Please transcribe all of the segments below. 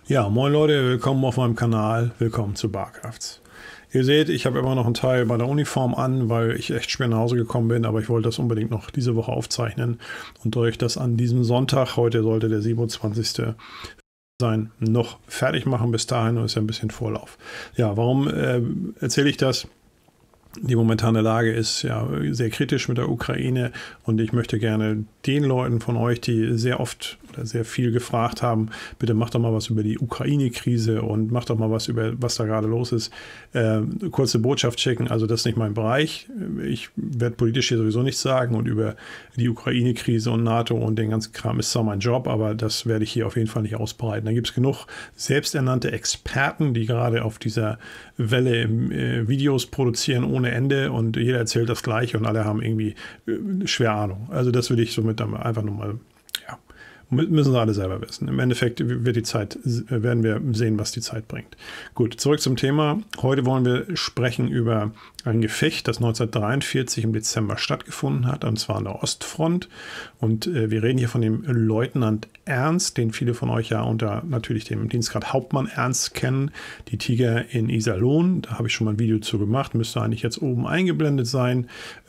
Ja, moin Leute, willkommen auf meinem Kanal, willkommen zu Barkrafts. Ihr seht, ich habe immer noch einen Teil bei der Uniform an, weil ich echt schwer nach Hause gekommen bin, aber ich wollte das unbedingt noch diese Woche aufzeichnen und euch das an diesem Sonntag, heute sollte der 27. sein, noch fertig machen. Bis dahin ist ja ein bisschen Vorlauf. Ja, warum erzähle ich das? Die momentane Lage ist ja sehr kritisch mit der Ukraine und ich möchte gerne den Leuten von euch, die sehr oft oder sehr viel gefragt haben, bitte macht doch mal was über die Ukraine-Krise und macht doch mal was über, was da gerade los ist, kurze Botschaft schicken. Also das ist nicht mein Bereich. Ich werde politisch hier sowieso nichts sagen und über die Ukraine-Krise und NATO und den ganzen Kram ist zwar mein Job, aber das werde ich hier auf jeden Fall nicht ausbreiten. Da gibt es genug selbsternannte Experten, die gerade auf dieser Welle Videos produzieren ohne Ende und jeder erzählt das Gleiche und alle haben irgendwie schwer Ahnung. Also das will ich somit einfach nur mal, ja, müssen sie alle selber wissen. Im Endeffekt werden wir sehen, was die Zeit bringt. Gut, zurück zum Thema. Heute wollen wir sprechen über ein Gefecht, das 1943 im Dezember stattgefunden hat, und zwar an der Ostfront. Und wir reden hier von dem Leutnant Ernst, den viele von euch ja unter natürlich dem Dienstgrad Hauptmann Ernst kennen. Die Tiger in Iserlohn, da habe ich schon mal ein Video zu gemacht, müsste eigentlich jetzt oben eingeblendet sein.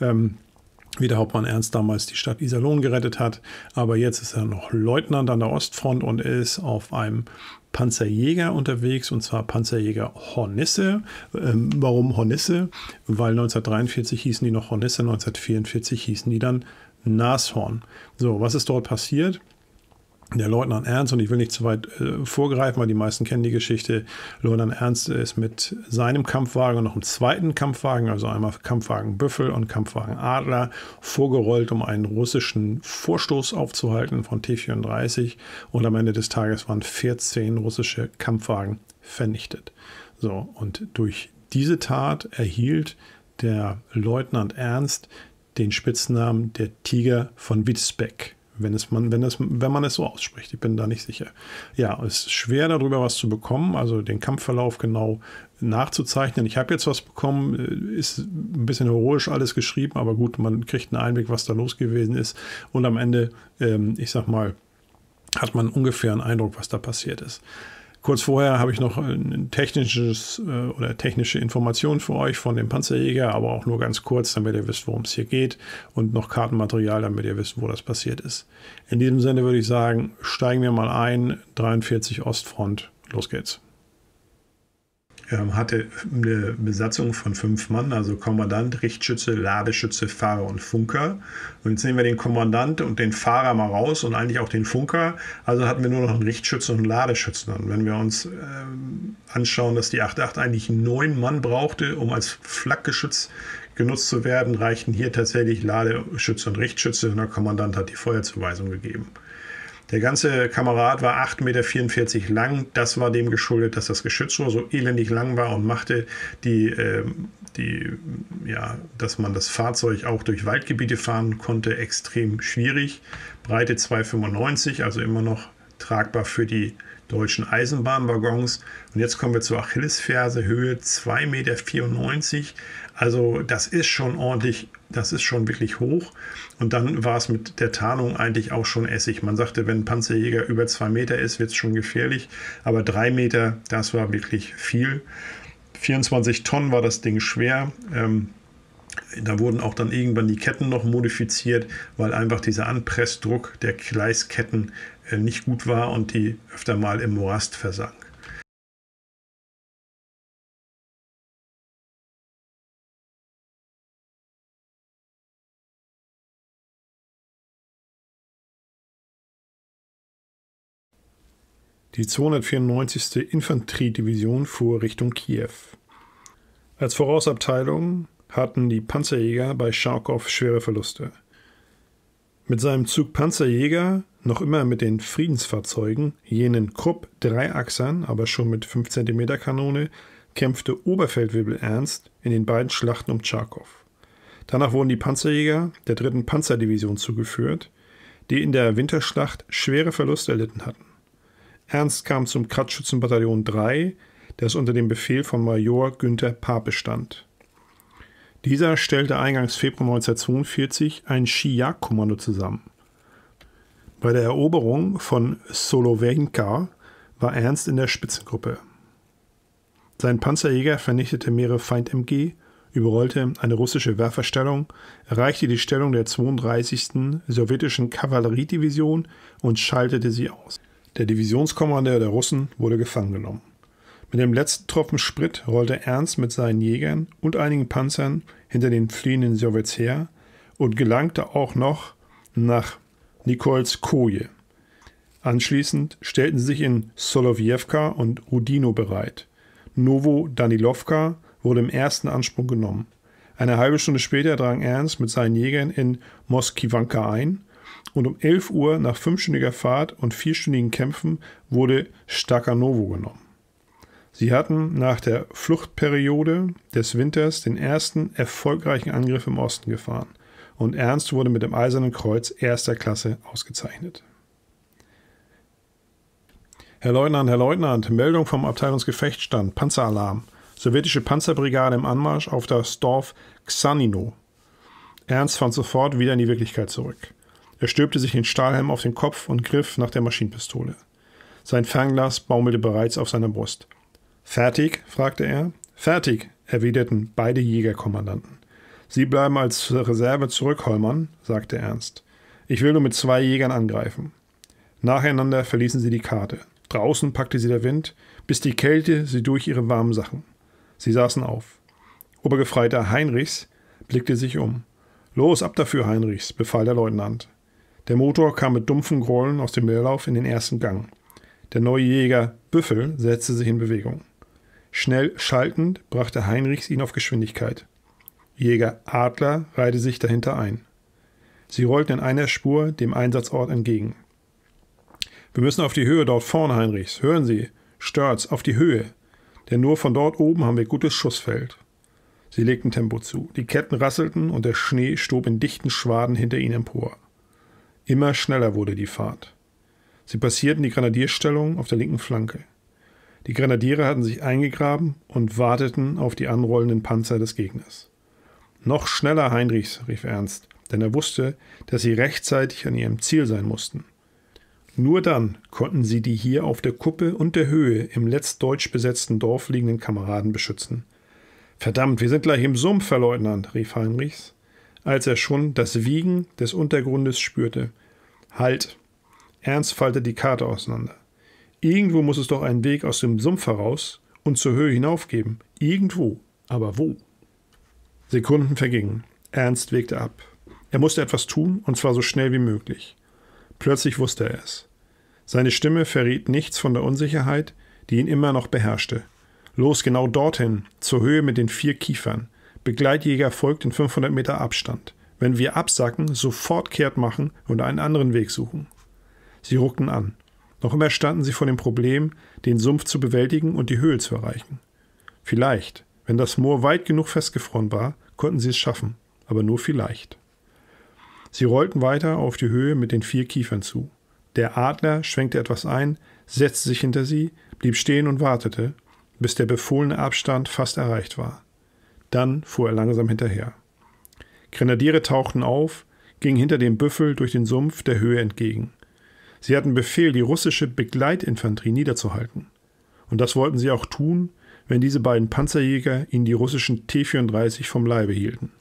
Wie der Hauptmann Ernst damals die Stadt Iserlohn gerettet hat. Aber jetzt ist er noch Leutnant an der Ostfront und er ist auf einem Panzerjäger unterwegs, und zwar Panzerjäger Hornisse. Warum Hornisse? Weil 1943 hießen die noch Hornisse, 1944 hießen die dann Nashorn. So, was ist dort passiert? Der Leutnant Ernst, und ich will nicht zu weit vorgreifen, weil die meisten kennen die Geschichte. Leutnant Ernst ist mit seinem Kampfwagen und noch einem zweiten Kampfwagen, also einmal Kampfwagen Büffel und Kampfwagen Adler, vorgerollt, um einen russischen Vorstoß aufzuhalten von T-34. Und am Ende des Tages waren 14 russische Kampfwagen vernichtet. So, und durch diese Tat erhielt der Leutnant Ernst den Spitznamen der Tiger von Witzbeck. Wenn man es so ausspricht. Ich bin da nicht sicher. Ja, es ist schwer, darüber was zu bekommen, also den Kampfverlauf genau nachzuzeichnen. Ich habe jetzt was bekommen, ist ein bisschen heroisch alles geschrieben, aber gut, man kriegt einen Einblick, was da los gewesen ist. Und am Ende, ich sag mal, hat man ungefähr einen Eindruck, was da passiert ist. Kurz vorher habe ich noch ein technische Informationen für euch von dem Panzerjäger, aber auch nur ganz kurz, damit ihr wisst, worum es hier geht, und noch Kartenmaterial, damit ihr wisst, wo das passiert ist. In diesem Sinne würde ich sagen, steigen wir mal ein, 43 Ostfront, los geht's. Hatte eine Besatzung von 5 Mann, also Kommandant, Richtschütze, Ladeschütze, Fahrer und Funker. Und jetzt nehmen wir den Kommandant und den Fahrer mal raus und eigentlich auch den Funker. Also hatten wir nur noch einen Richtschütze und einen Ladeschützen. Und wenn wir uns anschauen, dass die 8.8 eigentlich 9 Mann brauchte, um als Flakgeschütz genutzt zu werden, reichten hier tatsächlich Ladeschütze und Richtschütze, und der Kommandant hat die Feuerzuweisung gegeben. Der ganze Kamerad war 8,44 Meter lang. Das war dem geschuldet, dass das Geschützrohr so elendig lang war und machte dass man das Fahrzeug auch durch Waldgebiete fahren konnte, extrem schwierig. Breite 2,95, also immer noch tragbar für die deutschen Eisenbahnwaggons. Und jetzt kommen wir zur Achillesferse, Höhe 2,94 Meter. Also das ist schon ordentlich, das ist schon wirklich hoch. Und dann war es mit der Tarnung eigentlich auch schon Essig. Man sagte, wenn ein Panzerjäger über 2 Meter ist, wird es schon gefährlich. Aber 3 Meter, das war wirklich viel. 24 Tonnen war das Ding schwer. Da wurden auch dann irgendwann die Ketten noch modifiziert, weil einfach dieser Anpressdruck der Gleisketten nicht gut war und die öfter mal im Morast versank. Die 294. Infanteriedivision fuhr Richtung Kiew. Als Vorausabteilung hatten die Panzerjäger bei Charkow schwere Verluste. Mit seinem Zug Panzerjäger, noch immer mit den Friedensfahrzeugen, jenen Krupp Dreiachsern, aber schon mit 5 cm Kanone, kämpfte Oberfeldwebel Ernst in den beiden Schlachten um Charkow. Danach wurden die Panzerjäger der 3. Panzerdivision zugeführt, die in der Winterschlacht schwere Verluste erlitten hatten. Ernst kam zum Kratzschützenbataillon 3, das unter dem Befehl von Major Günther Pape stand. Dieser stellte eingangs Februar 1942 ein Skijagdkommando zusammen. Bei der Eroberung von Solowenka war Ernst in der Spitzengruppe. Sein Panzerjäger vernichtete mehrere Feind-MG, überrollte eine russische Werferstellung, erreichte die Stellung der 32. sowjetischen Kavalleriedivision und schaltete sie aus. Der Divisionskommandeur der Russen wurde gefangen genommen. Mit dem letzten Tropfen Sprit rollte Ernst mit seinen Jägern und einigen Panzern hinter den fliehenden Sowjets her und gelangte auch noch nach Nikolskoje. Anschließend stellten sie sich in Solovjewka und Rudino bereit. Novo-Danilowka wurde im ersten Ansprung genommen. Eine halbe Stunde später drang Ernst mit seinen Jägern in Moskiwanka ein und um 11 Uhr nach 5-stündiger Fahrt und 4-stündigen Kämpfen wurde Stakanowo genommen. Sie hatten nach der Fluchtperiode des Winters den ersten erfolgreichen Angriff im Osten gefahren und Ernst wurde mit dem Eisernen Kreuz erster Klasse ausgezeichnet. Herr Leutnant, Meldung vom Abteilungsgefechtsstand, Panzeralarm. Sowjetische Panzerbrigade im Anmarsch auf das Dorf Xanino. Ernst fand sofort wieder in die Wirklichkeit zurück. Er stülpte sich den Stahlhelm auf den Kopf und griff nach der Maschinenpistole. Sein Fernglas baumelte bereits auf seiner Brust. »Fertig?« fragte er. »Fertig«, erwiderten beide Jägerkommandanten. »Sie bleiben als Reserve zurück, Hollmann«, sagte Ernst. »Ich will nur mit 2 Jägern angreifen.« Nacheinander verließen sie die Karte. Draußen packte sie der Wind, bis die Kälte sie durch ihre warmen Sachen. Sie saßen auf. Obergefreiter Heinrichs blickte sich um. »Los, ab dafür, Heinrichs«, befahl der Leutnant. Der Motor kam mit dumpfen Grollen aus dem Leerlauf in den ersten Gang. Der neue Jäger Büffel setzte sich in Bewegung. Schnell schaltend brachte Heinrichs ihn auf Geschwindigkeit. Jäger Adler reihte sich dahinter ein. Sie rollten in einer Spur dem Einsatzort entgegen. »Wir müssen auf die Höhe dort vorne, Heinrichs. Hören Sie, Störz, auf die Höhe. Denn nur von dort oben haben wir gutes Schussfeld.« Sie legten Tempo zu. Die Ketten rasselten und der Schnee stob in dichten Schwaden hinter ihnen empor. Immer schneller wurde die Fahrt. Sie passierten die Grenadierstellung auf der linken Flanke. Die Grenadiere hatten sich eingegraben und warteten auf die anrollenden Panzer des Gegners. »Noch schneller, Heinrichs«, rief Ernst, denn er wusste, dass sie rechtzeitig an ihrem Ziel sein mussten. Nur dann konnten sie die hier auf der Kuppe und der Höhe im letzt deutsch besetzten Dorf liegenden Kameraden beschützen. »Verdammt, wir sind gleich im Sumpf, Herr Leutnant«, rief Heinrichs, als er schon das Wiegen des Untergrundes spürte. »Halt!« Ernst faltete die Karte auseinander. »Irgendwo muss es doch einen Weg aus dem Sumpf heraus und zur Höhe hinauf geben. Irgendwo. Aber wo?« Sekunden vergingen. Ernst wägte ab. Er musste etwas tun, und zwar so schnell wie möglich. Plötzlich wusste er es. Seine Stimme verriet nichts von der Unsicherheit, die ihn immer noch beherrschte. »Los, genau dorthin, zur Höhe mit den 4 Kiefern. Begleitjäger folgt in 500 Meter Abstand. Wenn wir absacken, sofort kehrt machen und einen anderen Weg suchen.« Sie ruckten an. Noch immer standen sie vor dem Problem, den Sumpf zu bewältigen und die Höhe zu erreichen. Vielleicht, wenn das Moor weit genug festgefroren war, konnten sie es schaffen, aber nur vielleicht. Sie rollten weiter auf die Höhe mit den 4 Kiefern zu. Der Adler schwenkte etwas ein, setzte sich hinter sie, blieb stehen und wartete, bis der befohlene Abstand fast erreicht war. Dann fuhr er langsam hinterher. Grenadiere tauchten auf, gingen hinter dem Büffel durch den Sumpf der Höhe entgegen. Sie hatten Befehl, die russische Begleitinfanterie niederzuhalten. Und das wollten sie auch tun, wenn diese beiden Panzerjäger ihnen die russischen T-34 vom Leibe hielten.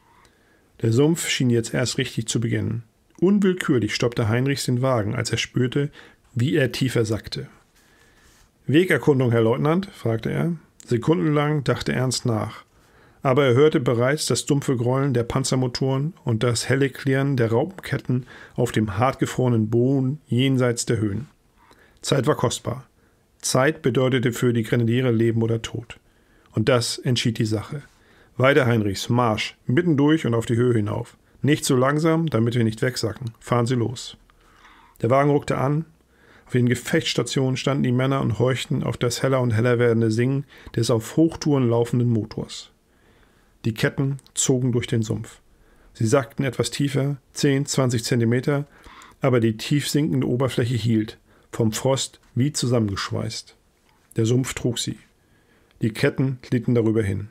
Der Sumpf schien jetzt erst richtig zu beginnen. Unwillkürlich stoppte Heinrichs den Wagen, als er spürte, wie er tiefer sackte. »Wegerkundung, Herr Leutnant?« fragte er. Sekundenlang dachte Ernst nach. Aber er hörte bereits das dumpfe Grollen der Panzermotoren und das helle Klirren der Raupenketten auf dem hartgefrorenen Boden jenseits der Höhen. Zeit war kostbar. Zeit bedeutete für die Grenadiere Leben oder Tod. Und das entschied die Sache. Weiter, Heinrichs, Marsch, mitten durch und auf die Höhe hinauf. Nicht so langsam, damit wir nicht wegsacken. Fahren Sie los. Der Wagen ruckte an. Auf den Gefechtsstationen standen die Männer und horchten auf das heller und heller werdende Singen des auf Hochtouren laufenden Motors. Die Ketten zogen durch den Sumpf. Sie sackten etwas tiefer, 10, 20 Zentimeter, aber die tief sinkende Oberfläche hielt, vom Frost wie zusammengeschweißt. Der Sumpf trug sie. Die Ketten glitten darüber hin.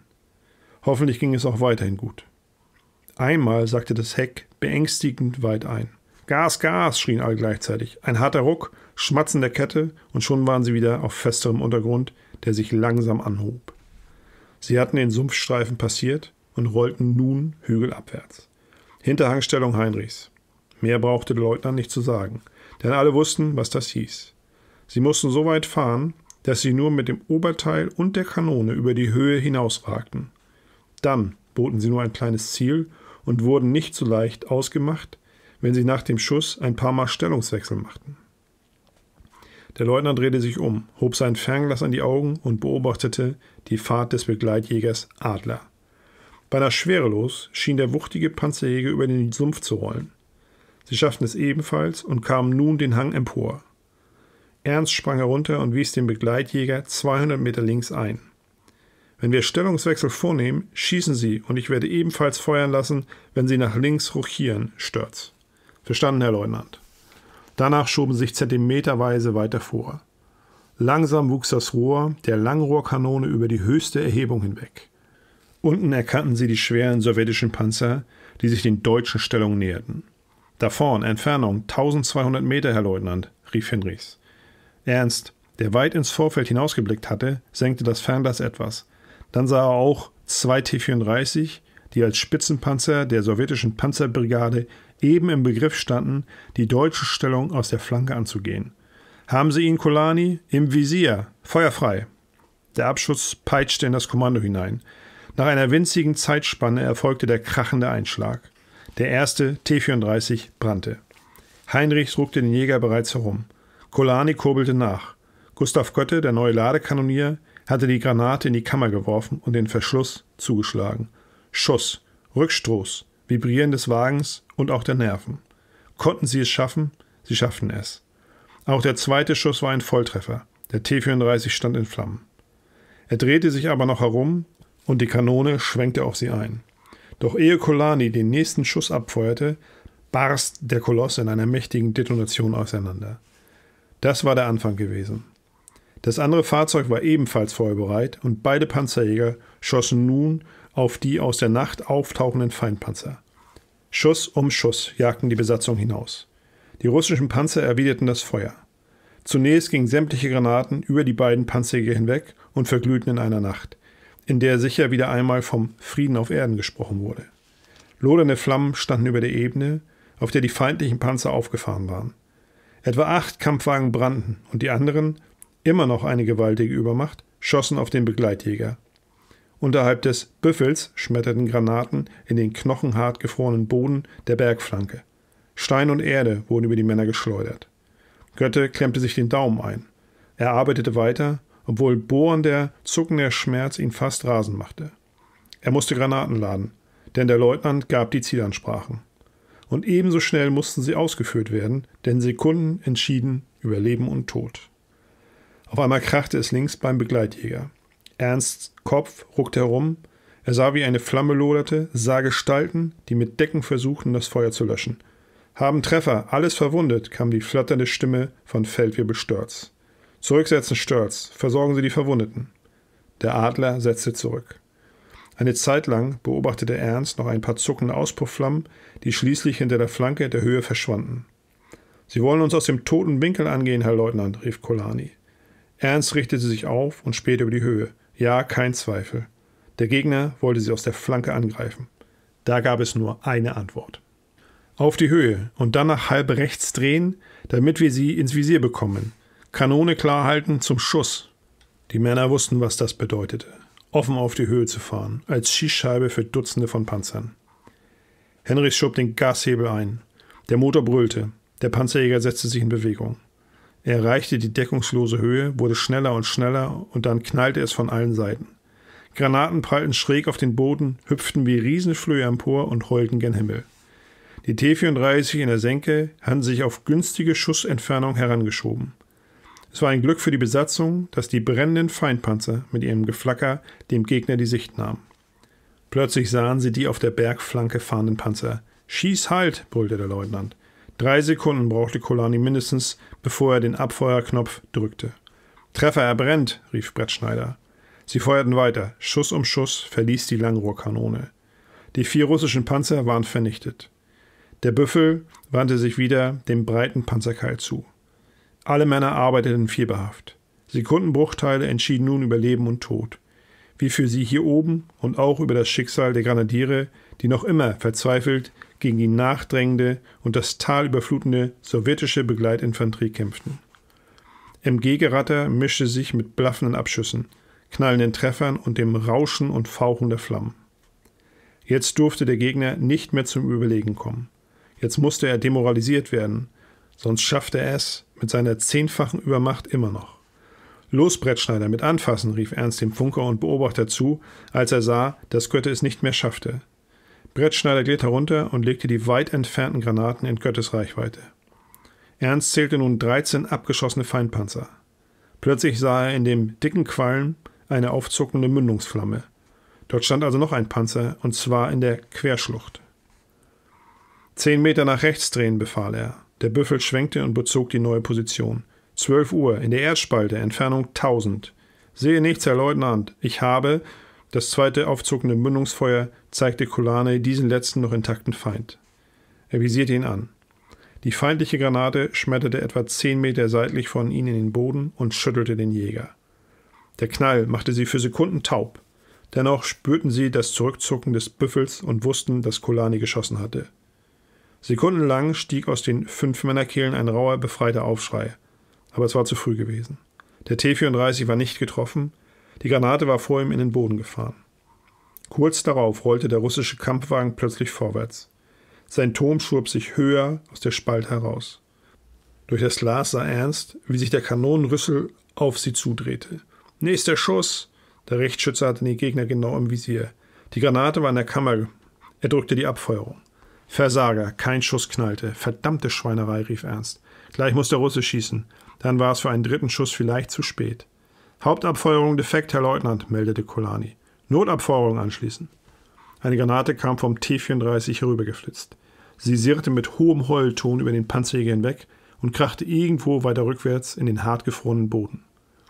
Hoffentlich ging es auch weiterhin gut. Einmal sackte das Heck beängstigend weit ein. Gas, Gas, schrien alle gleichzeitig. Ein harter Ruck, Schmatzen der Kette und schon waren sie wieder auf festerem Untergrund, der sich langsam anhob. Sie hatten den Sumpfstreifen passiert und rollten nun hügelabwärts. Hinterhangstellung Heinrichs. Mehr brauchte der Leutnant nicht zu sagen, denn alle wussten, was das hieß. Sie mussten so weit fahren, dass sie nur mit dem Oberteil und der Kanone über die Höhe hinausragten. Dann boten sie nur ein kleines Ziel und wurden nicht so leicht ausgemacht, wenn sie nach dem Schuss ein paar Mal Stellungswechsel machten. Der Leutnant drehte sich um, hob sein Fernglas an die Augen und beobachtete die Fahrt des Begleitjägers Adler. Beinahe schwerelos schien der wuchtige Panzerjäger über den Sumpf zu rollen. Sie schafften es ebenfalls und kamen nun den Hang empor. Ernst sprang herunter und wies den Begleitjäger 200 Meter links ein. Wenn wir Stellungswechsel vornehmen, schießen Sie und ich werde ebenfalls feuern lassen, wenn Sie nach links rochieren, Störz. Verstanden, Herr Leutnant. Danach schoben sie sich zentimeterweise weiter vor. Langsam wuchs das Rohr der Langrohrkanone über die höchste Erhebung hinweg. Unten erkannten sie die schweren sowjetischen Panzer, die sich den deutschen Stellungen näherten. Da vorn, Entfernung 1200 Meter, Herr Leutnant, rief Hinrichs. Ernst, der weit ins Vorfeld hinausgeblickt hatte, senkte das Fernglas etwas. Dann sah er auch 2 T-34, die als Spitzenpanzer der sowjetischen Panzerbrigade eben im Begriff standen, die deutsche Stellung aus der Flanke anzugehen. Haben Sie ihn, Kolani? Im Visier. Feuer frei. Der Abschuss peitschte in das Kommando hinein. Nach einer winzigen Zeitspanne erfolgte der krachende Einschlag. Der erste T-34 brannte. Heinrichs ruckte den Jäger bereits herum. Kolani kurbelte nach. Gustav Götte, der neue Ladekanonier, hatte die Granate in die Kammer geworfen und den Verschluss zugeschlagen. Schuss, Rückstoß, Vibrieren des Wagens und auch der Nerven. Konnten sie es schaffen? Sie schafften es. Auch der zweite Schuss war ein Volltreffer. Der T-34 stand in Flammen. Er drehte sich aber noch herum und die Kanone schwenkte auf sie ein. Doch ehe Kolani den nächsten Schuss abfeuerte, barst der Koloss in einer mächtigen Detonation auseinander. Das war der Anfang gewesen. Das andere Fahrzeug war ebenfalls feuerbereit und beide Panzerjäger schossen nun auf die aus der Nacht auftauchenden Feindpanzer. Schuss um Schuss jagten die Besatzung hinaus. Die russischen Panzer erwiderten das Feuer. Zunächst gingen sämtliche Granaten über die beiden Panzerjäger hinweg und verglühten in einer Nacht, in der sicher wieder einmal vom Frieden auf Erden gesprochen wurde. Lodernde Flammen standen über der Ebene, auf der die feindlichen Panzer aufgefahren waren. Etwa 8 Kampfwagen brannten und die anderen, immer noch eine gewaltige Übermacht, schossen auf den Begleitjäger. Unterhalb des Büffels schmetterten Granaten in den knochenhart gefrorenen Boden der Bergflanke. Stein und Erde wurden über die Männer geschleudert. Götte klemmte sich den Daumen ein. Er arbeitete weiter, obwohl bohrender, zuckender Schmerz ihn fast rasend machte. Er musste Granaten laden, denn der Leutnant gab die Zielansprachen. Und ebenso schnell mussten sie ausgeführt werden, denn Sekunden entschieden über Leben und Tod. Auf einmal krachte es links beim Begleitjäger. Ernsts Kopf ruckte herum, er sah, wie eine Flamme loderte, sah Gestalten, die mit Decken versuchten, das Feuer zu löschen. »Haben Treffer, alles verwundet«, kam die flatternde Stimme von Feldwebel Störz. »Zurücksetzen, Störz, versorgen Sie die Verwundeten.« Der Adler setzte zurück. Eine Zeit lang beobachtete Ernst noch ein paar zuckende Auspuffflammen, die schließlich hinter der Flanke der Höhe verschwanden. »Sie wollen uns aus dem toten Winkel angehen, Herr Leutnant«, rief Kolani. Ernst richtete sich auf und spähte über die Höhe. Ja, kein Zweifel. Der Gegner wollte sie aus der Flanke angreifen. Da gab es nur eine Antwort. Auf die Höhe und dann nach halb rechts drehen, damit wir sie ins Visier bekommen. Kanone klar halten zum Schuss. Die Männer wussten, was das bedeutete. Offen auf die Höhe zu fahren, als Schießscheibe für Dutzende von Panzern. Henrichs schob den Gashebel ein. Der Motor brüllte. Der Panzerjäger setzte sich in Bewegung. Er erreichte die deckungslose Höhe, wurde schneller und schneller und dann knallte es von allen Seiten. Granaten prallten schräg auf den Boden, hüpften wie Riesenflöhe empor und heulten gen Himmel. Die T-34 in der Senke hatten sich auf günstige Schussentfernung herangeschoben. Es war ein Glück für die Besatzung, dass die brennenden Feindpanzer mit ihrem Geflacker dem Gegner die Sicht nahmen. Plötzlich sahen sie die auf der Bergflanke fahrenden Panzer. »Schieß halt«, brüllte der Leutnant. 3 Sekunden brauchte Kolani mindestens, bevor er den Abfeuerknopf drückte. »Treffer, er brennt«, rief Brettschneider. Sie feuerten weiter. Schuss um Schuss verließ die Langrohrkanone. Die 4 russischen Panzer waren vernichtet. Der Büffel wandte sich wieder dem breiten Panzerkeil zu. Alle Männer arbeiteten fieberhaft. Sekundenbruchteile entschieden nun über Leben und Tod. Wie für sie hier oben und auch über das Schicksal der Grenadiere, die noch immer verzweifelt gegen die nachdrängende und das Tal überflutende sowjetische Begleitinfanterie kämpften. MG-Geratter mischte sich mit blaffenden Abschüssen, knallenden Treffern und dem Rauschen und Fauchen der Flammen. Jetzt durfte der Gegner nicht mehr zum Überlegen kommen. Jetzt musste er demoralisiert werden, sonst schaffte er es mit seiner 10-fachen Übermacht immer noch. »Los, Brettschneider, mit anfassen«, rief Ernst dem Funker und Beobachter zu, als er sah, dass Götte es nicht mehr schaffte. Brettschneider glitt herunter und legte die weit entfernten Granaten in Göttes Reichweite. Ernst zählte nun 13 abgeschossene Feindpanzer. Plötzlich sah er in dem dicken Qualm eine aufzuckende Mündungsflamme. Dort stand also noch ein Panzer, und zwar in der Querschlucht. 10 Meter nach rechts drehen, befahl er. Der Büffel schwenkte und bezog die neue Position. 12 Uhr, in der Erdspalte, Entfernung 1000. Sehe nichts, Herr Leutnant. Ich habe. Das zweite aufzuckende Mündungsfeuer zeigte Kulane diesen letzten noch intakten Feind. Er visierte ihn an. Die feindliche Granate schmetterte etwa 10 Meter seitlich von ihnen in den Boden und schüttelte den Jäger. Der Knall machte sie für Sekunden taub. Dennoch spürten sie das Zurückzucken des Büffels und wussten, dass Kulani geschossen hatte. Sekundenlang stieg aus den 5 Männerkehlen ein rauer, befreiter Aufschrei. Aber es war zu früh gewesen. Der T-34 war nicht getroffen, die Granate war vor ihm in den Boden gefahren. Kurz darauf rollte der russische Kampfwagen plötzlich vorwärts. Sein Turm schob sich höher aus der Spalte heraus. Durch das Glas sah Ernst, wie sich der Kanonenrüssel auf sie zudrehte. »Nächster Schuss!« Der Rechtsschütze hatte den Gegner genau im Visier. Die Granate war in der Kammer. Er drückte die Abfeuerung. »Versager, kein Schuss knallte. Verdammte Schweinerei«, rief Ernst. »Gleich muss der Russe schießen.« Dann war es für einen dritten Schuss vielleicht zu spät. »Hauptabfeuerung defekt, Herr Leutnant«, meldete Kulani. »Notabfeuerung anschließen.« Eine Granate kam vom T-34 herübergeflitzt. Sie sirrte mit hohem Heulton über den Panzerjäger hinweg und krachte irgendwo weiter rückwärts in den hartgefrorenen Boden.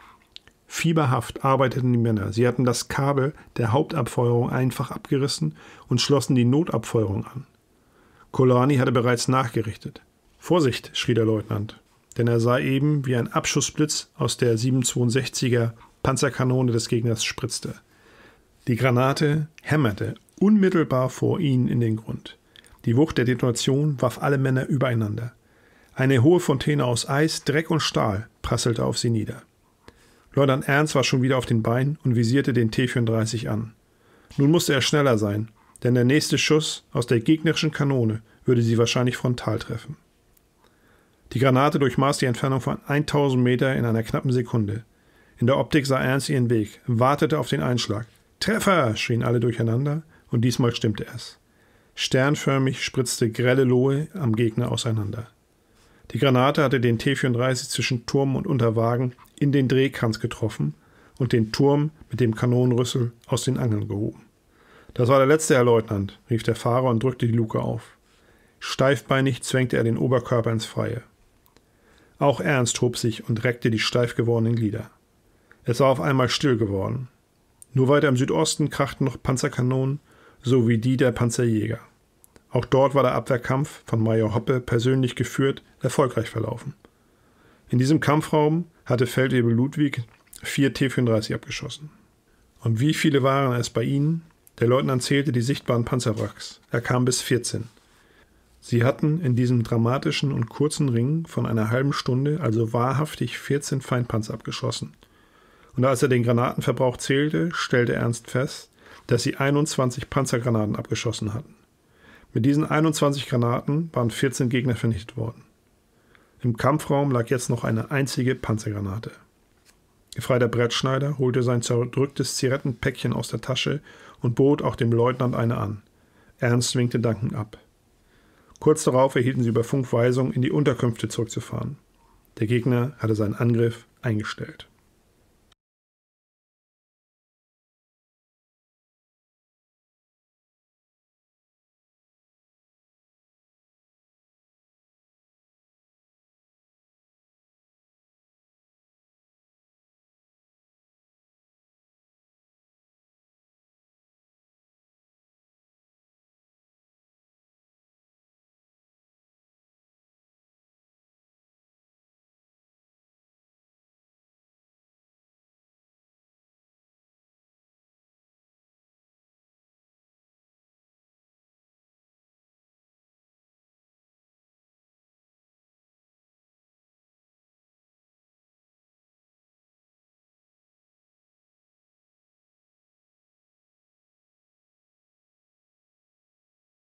Fieberhaft arbeiteten die Männer. Sie hatten das Kabel der Hauptabfeuerung einfach abgerissen und schlossen die Notabfeuerung an. Kulani hatte bereits nachgerichtet. »Vorsicht«, schrie der Leutnant, denn er sah eben, wie ein Abschussblitz aus der 7,62er Panzerkanone des Gegners spritzte. Die Granate hämmerte unmittelbar vor ihnen in den Grund. Die Wucht der Detonation warf alle Männer übereinander. Eine hohe Fontäne aus Eis, Dreck und Stahl prasselte auf sie nieder. Leutnant Ernst war schon wieder auf den Beinen und visierte den T-34 an. Nun musste er schneller sein, denn der nächste Schuss aus der gegnerischen Kanone würde sie wahrscheinlich frontal treffen. Die Granate durchmaß die Entfernung von 1000 Meter in einer knappen Sekunde. In der Optik sah Ernst ihren Weg, wartete auf den Einschlag. »Treffer!« schrien alle durcheinander, und diesmal stimmte es. Sternförmig spritzte grelle Lohe am Gegner auseinander. Die Granate hatte den T-34 zwischen Turm und Unterwagen in den Drehkranz getroffen und den Turm mit dem Kanonenrüssel aus den Angeln gehoben. »Das war der letzte, Herr Leutnant«, rief der Fahrer und drückte die Luke auf. Steifbeinig zwängte er den Oberkörper ins Freie. Auch Ernst hob sich und reckte die steif gewordenen Glieder. Es war auf einmal still geworden. Nur weiter im Südosten krachten noch Panzerkanonen, sowie die der Panzerjäger. Auch dort war der Abwehrkampf, von Major Hoppe persönlich geführt, erfolgreich verlaufen. In diesem Kampfraum hatte Feldwebel Ludwig 4 T-34 abgeschossen. Und wie viele waren es bei ihnen? Der Leutnant zählte die sichtbaren Panzerwracks. Er kam bis 14. Sie hatten in diesem dramatischen und kurzen Ring von einer halben Stunde also wahrhaftig 14 Feindpanzer abgeschossen. Und als er den Granatenverbrauch zählte, stellte Ernst fest, dass sie 21 Panzergranaten abgeschossen hatten. Mit diesen 21 Granaten waren 14 Gegner vernichtet worden. Im Kampfraum lag jetzt noch eine einzige Panzergranate. Gefreiter Brettschneider holte sein zerdrücktes Zigarettenpäckchen aus der Tasche und bot auch dem Leutnant eine an. Ernst winkte dankend ab. Kurz darauf erhielten sie über Funk Weisung, in die Unterkünfte zurückzufahren. Der Gegner hatte seinen Angriff eingestellt.